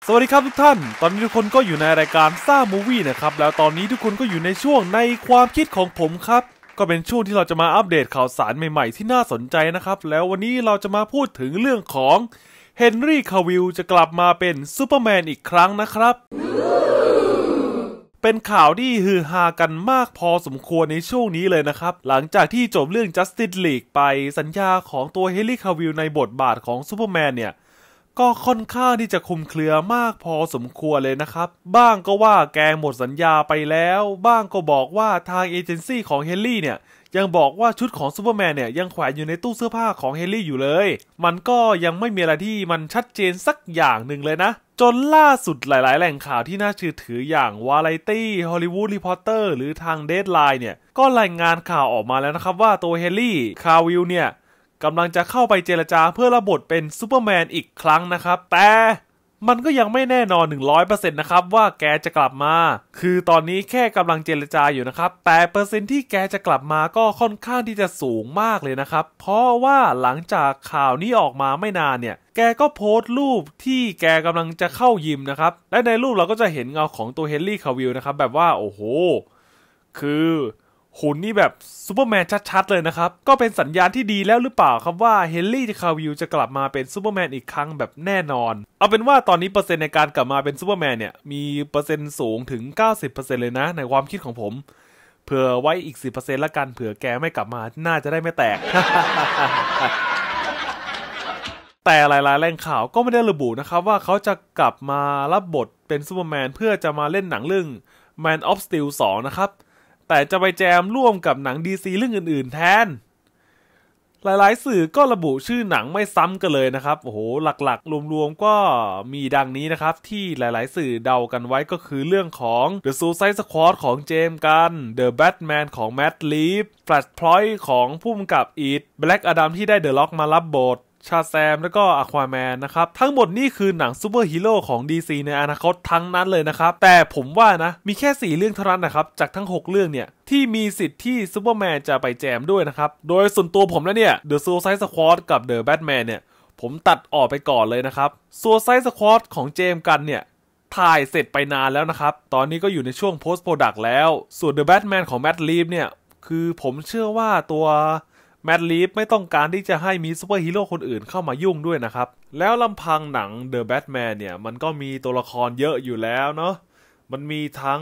สวัสดีครับทุกท่านตอนนี้ทุกคนก็อยู่ในรายการซ่ามูวี่นะครับแล้วตอนนี้ทุกคนก็อยู่ในช่วงในความคิดของผมครับก็เป็นช่วงที่เราจะมาอัปเดตข่าวสารใหม่ๆที่น่าสนใจนะครับแล้ววันนี้เราจะมาพูดถึงเรื่องของเฮนรี่คาวิลจะกลับมาเป็นซูเปอร์แมนอีกครั้งนะครับเป็นข่าวที่ฮือฮากันมากพอสมควรในช่วงนี้เลยนะครับหลังจากที่จบเรื่อง Justice League ไปสัญญาของตัวเฮนรี่คาวิลในบทบาทของซูเปอร์แมนเนี่ยก็ค่อนข้างที่จะคลุมเครือมากพอสมควรเลยนะครับบ้างก็ว่าแกหมดสัญญาไปแล้วบ้างก็บอกว่าทางเอเจนซี่ของเฮนรี่เนี่ยยังบอกว่าชุดของซูเปอร์แมนเนี่ยยังแขวนอยู่ในตู้เสื้อผ้าของเฮนรี่อยู่เลยมันก็ยังไม่มีอะไรที่มันชัดเจนสักอย่างหนึ่งเลยนะจนล่าสุดหลายๆแหล่งข่าวที่น่าเชื่อถืออย่างวาไรตี้ฮอลลีวูดรีพอร์เตอร์หรือทางเดดไลน์เนี่ยก็รายงานข่าวออกมาแล้วนะครับว่าตัวเฮนรี่คาวิลเนี่ยกำลังจะเข้าไปเจรจาเพื่อรับบทเป็นซูเปอร์แมนอีกครั้งนะครับแต่มันก็ยังไม่แน่นอน 100% นะครับว่าแกจะกลับมาคือตอนนี้แค่กำลังเจรจาอยู่นะครับแต่เปอร์เซ็นต์ที่แกจะกลับมาก็ค่อนข้างที่จะสูงมากเลยนะครับเพราะว่าหลังจากข่าวนี้ออกมาไม่นานเนี่ยแกก็โพสต์รูปที่แกกำลังจะเข้ายิมนะครับและในรูปเราก็จะเห็นเงาของตัวเฮนรี่คาวิลนะครับแบบว่าโอ้โหคือหุ่นนี่แบบซูเปอร์แมนชัดๆเลยนะครับก็เป็นสัญญาณที่ดีแล้วหรือเปล่าครับว่าเฮนรี่คาวิลจะกลับมาเป็นซูเปอร์แมนอีกครั้งแบบแน่นอนเอาเป็นว่าตอนนี้เปอร์เซ็นต์ในการกลับมาเป็นซูเปอร์แมนเนี่ยมีเปอร์เซ็นต์สูงถึง 90% เลยนะในความคิดของผมเผื่อไว้อีก 10% ละกันเผื่อแกไม่กลับมาน่าจะได้ไม่แตก แต่หลายๆแหล่งข่าวก็ไม่ได้ระบุนะครับว่าเขาจะกลับมารับบทเป็นซูเปอร์แมนเพื่อจะมาเล่นหนังเรื่อง Man of Steel 2 นะครับแต่จะไปแจมร่วมกับหนัง DC เรื่องอื่นๆแทนหลายๆสื่อก็ระบุชื่อหนังไม่ซ้ำกันเลยนะครับโอ้โหหลักๆรวมๆก็มีดังนี้นะครับที่หลายๆสื่อเดากันไว้ก็คือเรื่องของ The Suicide Squad ของเจมส์กัน The Batman ของ Matt Reeves Flashpoint ของผู้กำกับอีท Black Adam ที่ได้ The Rock มารับบทชาแซมแล้วก็อควาแมนนะครับทั้งหมดนี่คือหนังซูเปอร์ฮีโร่ของ DC ในอนาคตทั้งนั้นเลยนะครับแต่ผมว่านะมีแค่4เรื่องเท่านั้นนะครับจากทั้ง6เรื่องเนี่ยที่มีสิทธิ์ที่ซูเปอร์แมนจะไปแจมด้วยนะครับโดยส่วนตัวผมแล้วเนี่ย The Suicide Squad กับ The Batman เนี่ยผมตัดออกไปก่อนเลยนะครับ Suicide Squad ของเจมส์กันเนี่ยถ่ายเสร็จไปนานแล้วนะครับตอนนี้ก็อยู่ในช่วง Post Product แล้วส่วน The Batman ของ Matt Reeves เนี่ยคือผมเชื่อว่าตัวแมทลีฟไม่ต้องการที่จะให้มีซูเปอร์ฮีโร่คนอื่นเข้ามายุ่งด้วยนะครับแล้วลำพังหนัง The Batman เนี่ยมันก็มีตัวละครเยอะอยู่แล้วเนาะมันมีทั้ง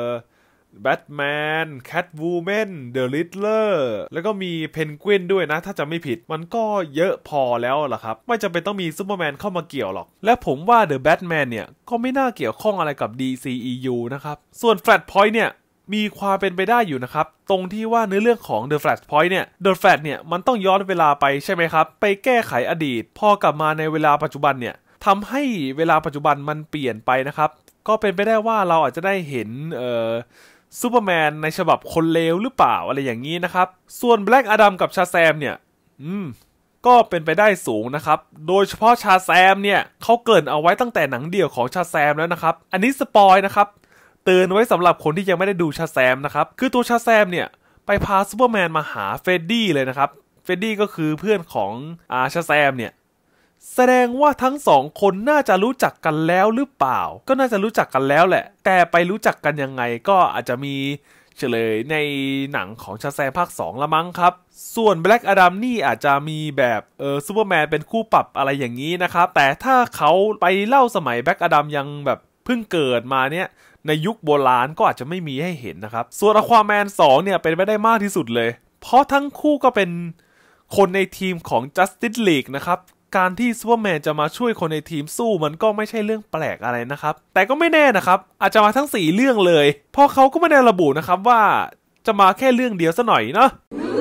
Batman Catwoman The Riddler แล้วก็มีเพนกวินด้วยนะถ้าจะไม่ผิดมันก็เยอะพอแล้วล่ะครับไม่จำเป็นต้องมีซูเปอร์แมนเข้ามาเกี่ยวหรอกและผมว่า The Batman เนี่ยก็ไม่น่าเกี่ยวข้องอะไรกับ DCEU นะครับส่วน Flashpoint เนี่ยมีความเป็นไปได้อยู่นะครับตรงที่ว่าเนื้อเรื่องของ The Flashpoint เนี่ย The Flash เนี่ยมันต้องย้อนเวลาไปใช่ไหมครับไปแก้ไขอดีตพอกลับมาในเวลาปัจจุบันเนี่ยทำให้เวลาปัจจุบันมันเปลี่ยนไปนะครับก็เป็นไปได้ว่าเราอาจจะได้เห็นซูเปอร์แมนในฉบับคนเลวหรือเปล่าอะไรอย่างนี้นะครับส่วน Black Adam กับชาแซมเนี่ยก็เป็นไปได้สูงนะครับโดยเฉพาะชาแซมเนี่ยเขาเกริ่นเอาไว้ตั้งแต่หนังเดี่ยวของชาแซมแล้วนะครับอันนี้สปอยนะครับเตือนไว้สำหรับคนที่ยังไม่ได้ดูชาแซมนะครับคือตัวชาแซมเนี่ยไปพาซูเปอร์แมนมาหาเฟรดดี้เลยนะครับเฟรดดี้ก็คือเพื่อนของชาแซมเนี่ยแสดงว่าทั้งสองคนน่าจะรู้จักกันแล้วหรือเปล่าก็น่าจะรู้จักกันแล้วแหละแต่ไปรู้จักกันยังไงก็อาจจะมีเฉลยในหนังของชาแซมภาค2ละมั้งครับส่วน Black Adam นี่อาจจะมีแบบซูเปอร์แมนเป็นคู่ปรับอะไรอย่างนี้นะครับแต่ถ้าเขาไปเล่าสมัย Black Adam ยังแบบเพิ่งเกิดมาเนี่ยในยุคโบราณก็อาจจะไม่มีให้เห็นนะครับส่วน Aquaman 2เนี่ยเป็นไปได้มากที่สุดเลยเพราะทั้งคู่ก็เป็นคนในทีมของ Justice League นะครับการที่ซูเปอร์แมนจะมาช่วยคนในทีมสู้มันก็ไม่ใช่เรื่องแปลกอะไรนะครับแต่ก็ไม่แน่นะครับอาจจะมาทั้ง4เรื่องเลยเพราะเขาก็ไม่ได้ระบุนะครับว่าจะมาแค่เรื่องเดียวซะหน่อยเนาะ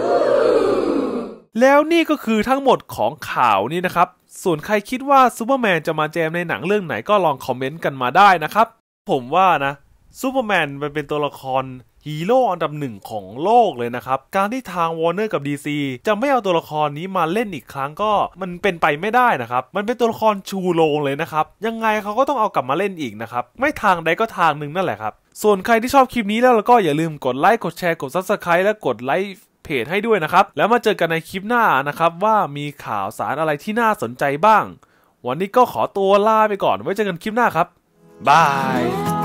แล้วนี่ก็คือทั้งหมดของข่าวนี่นะครับส่วนใครคิดว่าซูเปอร์แมนจะมาแจมในหนังเรื่องไหนก็ลองคอมเมนต์กันมาได้นะครับผมว่านะซูเปอร์แมนมันเป็นตัวละครฮีโร่อันดับหนึ่งของโลกเลยนะครับการที่ทาง Warner กับ DC จะไม่เอาตัวละครนี้มาเล่นอีกครั้งก็มันเป็นไปไม่ได้นะครับมันเป็นตัวละครชูโรงเลยนะครับยังไงเขาก็ต้องเอากลับมาเล่นอีกนะครับไม่ทางใดก็ทางหนึ่งนั่นแหละครับส่วนใครที่ชอบคลิปนี้แล้วก็อย่าลืมกดไลค์กดแชร์กด Subscribe และกดไลค์เพจให้ด้วยนะครับแล้วมาเจอกันในคลิปหน้านะครับว่ามีข่าวสารอะไรที่น่าสนใจบ้างวันนี้ก็ขอตัวลาไปก่อนไว้เจอกันคลิปหน้าครับบาย